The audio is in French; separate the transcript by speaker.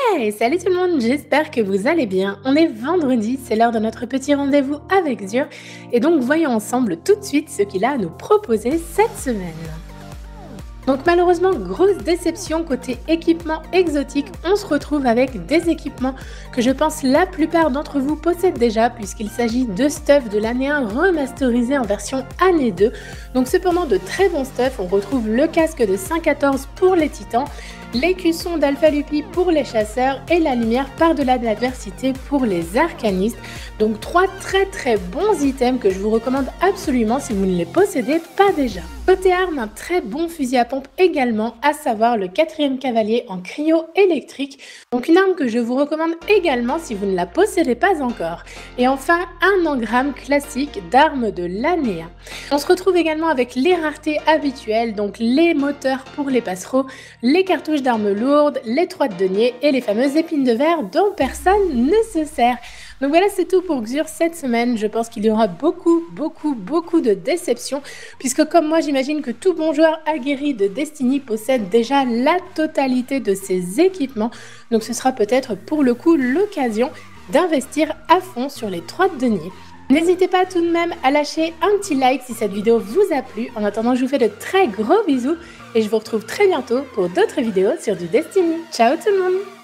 Speaker 1: Hey, salut tout le monde, j'espère que vous allez bien. On est vendredi, c'est l'heure de notre petit rendez-vous avec Zur. Et donc voyons ensemble tout de suite ce qu'il a à nous proposer cette semaine. Donc malheureusement, grosse déception côté équipement exotique, on se retrouve avec des équipements que je pense la plupart d'entre vous possèdent déjà puisqu'il s'agit de stuff de l'année 1 remasterisé en version année 2. Donc cependant de très bons stuff, on retrouve le casque de 514 pour les titans, l'écusson d'Alpha Lupi pour les chasseurs et la lumière par-delà de l'adversité pour les arcanistes. Donc trois très bons items que je vous recommande absolument si vous ne les possédez pas déjà. Côté armes, un très bon fusil à pompe également, à savoir le 4e cavalier en cryo électrique. Donc une arme que je vous recommande également si vous ne la possédez pas encore. Et enfin, un engramme classique d'armes de l'année 1. On se retrouve également avec les raretés habituelles, donc les moteurs pour les passereaux, les cartouches d'armes lourdes, les 3 de denier et les fameuses épines de verre dont personne ne se sert. Donc voilà, c'est tout pour Zur cette semaine. Je pense qu'il y aura beaucoup de déceptions, puisque comme moi, j'imagine que tout bon joueur aguerri de Destiny possède déjà la totalité de ses équipements. Donc ce sera peut-être pour le coup l'occasion d'investir à fond sur les 3 de denier. N'hésitez pas tout de même à lâcher un petit like si cette vidéo vous a plu. En attendant, je vous fais de très gros bisous et je vous retrouve très bientôt pour d'autres vidéos sur du Destiny. Ciao tout le monde!